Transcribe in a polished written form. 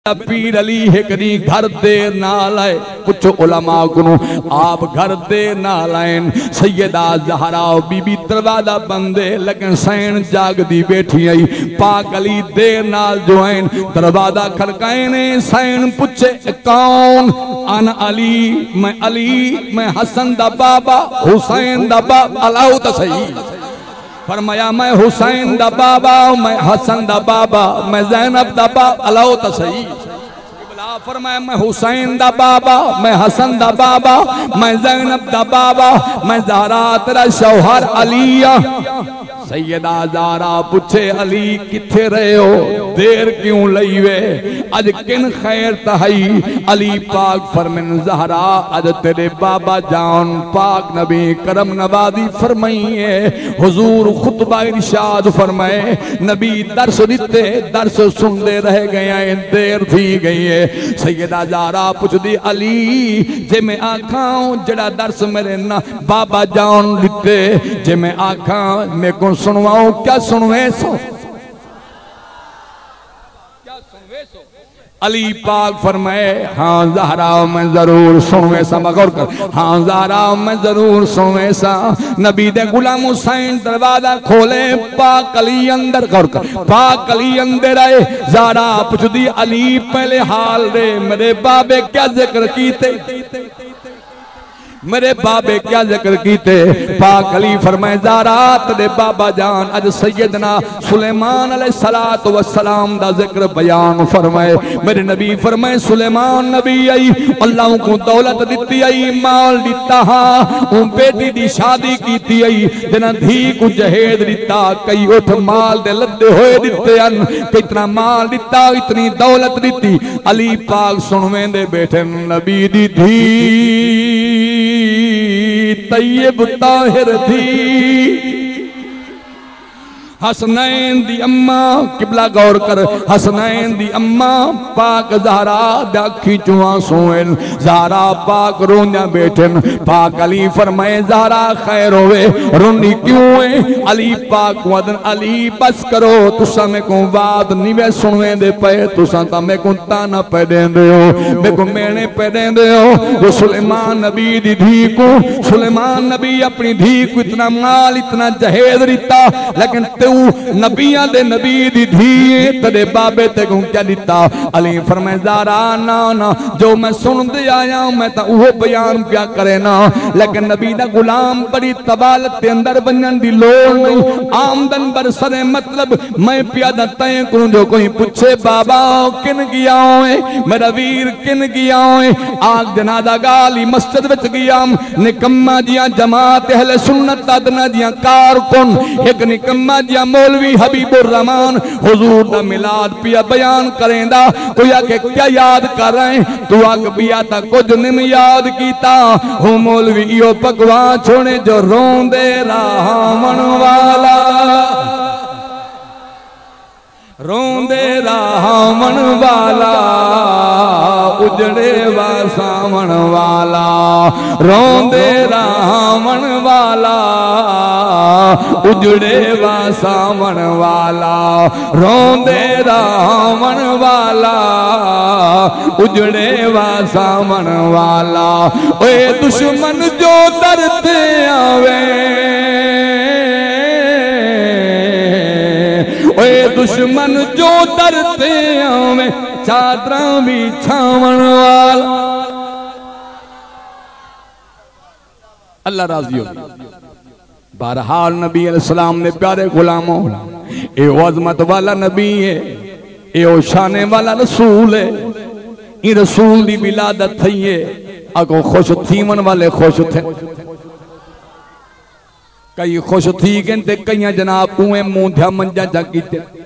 पीर अली हिकड़ी घर देर नाल आए कुछ उलमा को आप घर देर नाल आए सैयदा ज़हरा बीबी दरवाजा बंदे लेकिन सैन जागदी बैठी आई पाक अली देर नाल जो आए दरवाजा खड़काए ने सैन पूछे कौन अन अली मैं हसन दा बाबा हुसैन दा बाबा अलाउ तो सही फरमाया मैं हुसैन दा बाबा मैं हसन दा बाबा मैं ज़ैनब दा बाबा अलाउ तो सही फरमाया मैं हुसैन दा बाबा मैं हसन दा बाबा मैं ज़ैनब दा बाबा मैं ज़हरा तेरा शौहर अलिया सैयदा ज़हरा पूछे अली किथे रहे हो देर क्यों लई वे अज किन खैर तहई अली पाक फरमान ज़हरा अज तेरे बाबा जान पाक नबी करम नवाजी फरमाइए हुजूर खुतबा इरशाद फरमाए नबी दर्श दिते दर्श सुनते रह गए देर थी गई है सैयदा ज़हरा पूछदी अली जे मैं आखा जड़ा दर्श मेरे ना बाबा जान दिते जे मैं आखा मेरे को सुनवाओ क्या सुनवे सो अली पाक फरमाए हाँ ज़हरा मैं जरूर सुनवे सा मगौर कर हाँ ज़हरा मैं जरूर सुनवे सा नबी दे गुलाम हुसैन दरवाजा खोले पाक अली अंदर गौर कर पाक अली अंदर आए ज़हरा पूछदी अली पहले हाल दे मेरे बाबे क्या जिक्र कीते मेरे बाबे क्या जिक्र कीते पाक अली फरमाए ज़हरा तेरे बाबा जान अज सैयदना सुलेमान अलैहिस्सलातु वस्सलाम दा जिक्र बयान फरमाए मेरे नबी फरमाए सुलेमान नबी आई अल्लाह को दौलत दिती आई माल दिता हा उन बेटी दी शादी कीती आई जना धी को जहेज दिता कई उठ माल दे लद्दे होए दिते अन कितना माल दिता इतनी दौलत दिती अली पाक सुनवेंदे बैठे नबी दी धी तैयब ताहिर थी हसनैन दी अम्मा किबला गौर कर हसनैन दी अम्मा पाक ज़हरा दाखी चुआ सोएन ज़हरा पाक रोंदा बैठन पाक अली फरमाए ज़हरा खैर होवे रोनी क्यों है अली पाक वदन अली बस करो तुसा में को बात निवे सुनवे दे पे तुसा ता में को ताना पे देंदे हो में को मेने पे देंदे हो वो सुलेमान नबी दी धी को सुलेमान नबी अपनी धी को इतना माल इतना जहेज दिता लेकिन नबिया दे नबी दी धी तेरे बाबे ते को क्या दिता अली फरमाए ज़हरा ना ना जो मैं सुनते आया मैं तो वो बयान क्या करे ना लेकिन नबी दा गुलाम बड़ी तबालत के अंदर बनन दी लोड़ नहीं आमदन बरसरे मतलब मैं प्यादा तय करूं जो कोई पूछे बाबा किन गया है मेरा वीर किन गया है आग जनाजा गाली मस्जिद विच गया निकम्मा दिया जमात अहले सुन्नत अदना दिया कारकुन एक निकम्मा दिया मौलवी हबीबुर रहमान हुजूर दा मिलाद पिया बयान करेंदा कोई आके क्या याद कर रहे तू आग पिया ता कुछ नहीं याद कीता हो मौलवी यो भगवान छोड़े जो रोंदे रावण वाला रोंदे रावण वाला उजड़े वा सावण वाला रोंदे रावण वाला उजड़े वा सावण वाला रोंदे रावण वाला उजड़े वा सावण वाला ओए दुश्मन जो डरते आवे ओए दुश्मन जो डरते आवे चादरा भी छावण वाला अल्लाह राजी हो बहरहाल नबी अलैहिस्सलाम ने प्यारे गुलामों ए अज़मत वाला नबी है ए शाने वाला रसूल है इन रसूल दी विलादत थई है अगो खुश थीवन वाले खुश थे कई खुश थी गए ते कई जनाब उए मुंह ध्या मंजा जा कीते